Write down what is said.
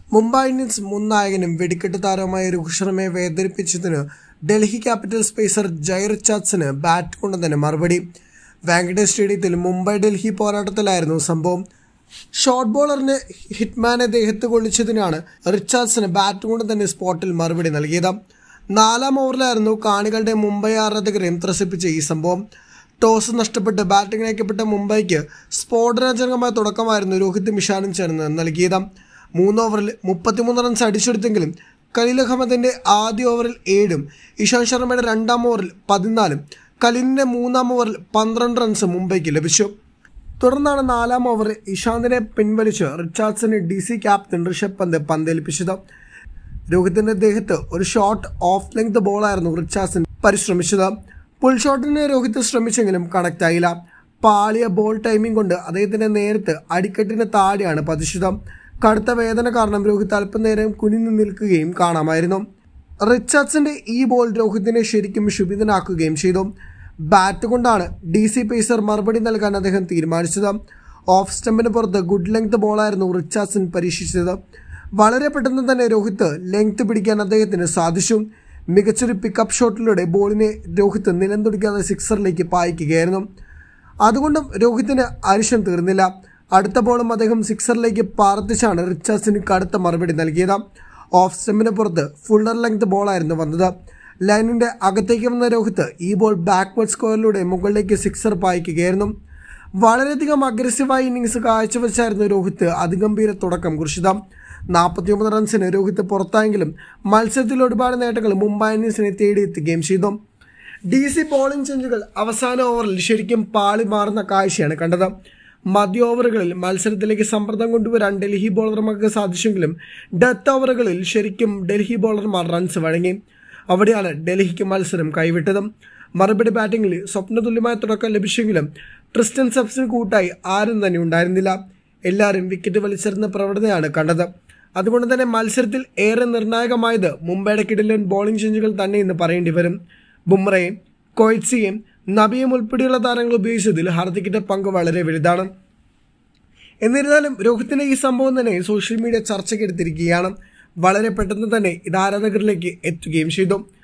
Mumbai Indians മുൻ നായകനും വെടിക്കെട്ട് താരവുമായ രോഹിത് ശർമ്മയെ വേദനിപ്പിച്ചതിന് ഡൽഹി ക്യാപിറ്റൽസ് പേസർ ജയ് റിച്ചാർഡ്സന് ബാറ്റ് കൊണ്ട് തന്നെ മറുപടി. വാങ്കഡെ സ്റ്റേഡിയത്തിൽ മുംബൈ ഡൽഹി പോരാട്ടത്തിലായിരുന്നു സംഭവം. ഷോർട്ട് ബോളറിന് ഹിറ്റ്മാനെ ദേഹത്ത് കൊള്ളിച്ചതിനാണ് റിച്ചാർഡ്സന് ബാറ്റ് കൊണ്ട് തന്നെ സ്പോട്ടിൽ മറുപടി നൽകിയത്. 4-ാം ഓവറിലായിരുന്നു കാണികളുടെ മുംബൈ ആരാധകരെയും ത്രസിപ്പിച്ച ഈ സംഭവം. ടോസ് നഷ്ടപ്പെട്ട് ബാറ്റിംഗ് നയിക്കപ്പെട്ട മുംബൈക്ക് സ്ഫോടനജനകമായ തുടക്കമായിരുന്നു രോഹിത്തും ഇഷാനും ചേർന്ന് നൽകിയത്. 3 ഓവറിൽ 33 റൺസ് അടിച്ചെടുത്തെങ്കിലും ഖലീൽ അഹമ്മദിന്റെ ആദ്യ ഓവറിൽ 7-ഉം ഇഷാന്ത് ശർമ്മയുടെ 2-ാം ഓവറിൽ 14-ഉം ഖലീലിന്റെ 3-ാം ഓവറിൽ 12 റൺസ് മുംബൈക്ക് ലഭിച്ചു. തുടർന്നാണ് 4-ാം ഓവറിൽ ഇഷാന്തിനെ പിൻവലിച്ച് റിച്ചാർഡ്സന് DC ക്യാപ്റ്റൻ ഋഷഭ് പന്ത് പന്തേൽപ്പിച്ചത്. രോഹിത്തിന്റെ ദേഹത്ത് ഒരു ഷോർട്ട് ഓഫ് ലെങ്ത് ബോളായിരുന്നു റിച്ചാർഡ്സൺ പരിശ്രമിച്ചത്. പുൾ ഷോട്ടിന് രോഹിത് ശ്രമിച്ചെങ്കിലും കണക്ട് ആയില്ല. പാളിയ ബോൾ ടൈമിംഗ് കൊണ്ട് അദ്ദേഹത്തിന്റെ നേരത്ത് അടിക്കെട്ടിന് താഴെയാണ് പതിച്ചത്. കടുത്ത വേദന കാരണം രോഹിത് അല്പനേരം കുനിഞ്ഞു നിൽക്കുകയും കാണാമായിരുന്നു. റിച്ചാർഡ്സന്റെ ഈ ബോൾ രോഹിത്തിനെ ശരിക്കും ക്ഷുഭിതനാക്കുകയും ചെയ്തു. ബാറ്റ് കൊണ്ടാണ് DC പേസർ മറുപടി നൽകാൻ അദ്ദേഹം തീരുമാനിച്ചത്. ഓഫ് സ്റ്റമ്പിന് പുറത്ത് ഗുഡ് ലെങ്ത് ബോളായിരുന്നു റിച്ചാർഡ്സൺ പരീക്ഷിച്ചത്. വളരെ പെട്ടെന്ന് തന്നെ രോഹിത് ലെങ്ത് പിടിക്കാൻ അദ്ദേഹത്തിന് സാധിച്ചു. മികച്ചൊരു പിക്കപ്പ് ഷോട്ടിലൂടെ ബോളിനെ രോഹിത് നിലംതുടിക്കാതെ സിക്സറിലേക്ക് പായിക്കുകയായിരുന്നു. അതുകൊണ്ടും രോഹിത്തിന് അരിശം തീർന്നില്ല. അടുത്ത ബോളും അദ്ദേഹം സിക്സറിലേക്ക് പാർത്തിച്ചാണ് റിച്ചാർഡ്സന് കടുത്ത മറുപടി നൽകിയത്. ഓഫ് സ്റ്റമ്പിന് പുറത്ത് ഫുള്ളർ ലെങ്ത് ബോളായിരുന്നു വന്നത്. ലൈനിന്റെ അകത്തേക്ക് വന്ന രോഹിത് ഈ ബോൾ ബാക്ക്വേർഡ് സ്ക്വയറിലൂടെ മുകളിലേക്ക് സിക്സർ പായിക്കുകയായിരുന്നു. വളരെയധികം അഗ്രസീവായ ഇന്നിംഗ്സ് കാഴ്ചവെച്ചായിരുന്നു രോഹിത് അതിഗംഭീര തുടക്കം കുറിച്ചത്. 49 റൺസിന് രോഹിത് പുറത്തായെങ്കിലും മത്സരത്തിൽ ഒരുപാട് നേട്ടങ്ങൾ മുംബൈ ഇന്ത്യൻസിനെ തേടിയെത്തുകയും ചെയ്തു. DC ബോളിംഗ് ചേഞ്ചുകൾ അവസാന ഓവറിൽ ശരിക്കും പാളി മാറുന്ന കാഴ്ചയാണ് കണ്ടത്. മധ്യ ഓവറുകളിൽ മത്സരത്തിലേക്ക് സമ്മർദ്ദം കൊണ്ടുവരാൻ ഡൽഹി ബോളർമാർക്ക് സാധിച്ചെങ്കിലും ഡെത്ത് ഓവറുകളിൽ ശരിക്കും ഡൽഹി ബോളർമാർ റൺസ് വഴങ്ങി. അവിടെയാണ് ഡൽഹിക്ക് മത്സരം കൈവിട്ടത്. മറുപടി ബാറ്റിംഗിൽ സ്വപ്നതുല്യമായ തുടക്കം ലഭിച്ചെങ്കിലും ട്രിസ്റ്റൻ സെപ്സിന് കൂട്ടായി ആരും തന്നെ ഉണ്ടായിരുന്നില്ല. എല്ലാവരും വിക്കറ്റ് വലിച്ചെറിഞ്ഞ പ്രവണതയാണ് കണ്ടത്. അതുകൊണ്ട് തന്നെ മത്സരത്തിൽ ഏറെ നിർണായകമായത് മുംബൈയുടെ കിടിലൻ ബോളിംഗ് ചേഞ്ചുകൾ തന്നെ എന്ന് പറയേണ്ടി വരും. ബുംറയും കോയിറ്റ്സിയും നബിയും ഉൾപ്പെടെയുള്ള താരങ്ങൾ ഉപയോഗിച്ചതിൽ ഹാർദിക്കിന്റെ പങ്ക് വളരെ വലുതാണ്. എന്നിരുന്നാലും രോഹിത്തിന്റെ ഈ സംഭവം തന്നെ സോഷ്യൽ മീഡിയ ചർച്ചയ്ക്കെടുത്തിരിക്കുകയാണ്. വളരെ പെട്ടെന്ന് തന്നെ ഇത് ആരാധകരിലേക്ക് എത്തുകയും ചെയ്തു.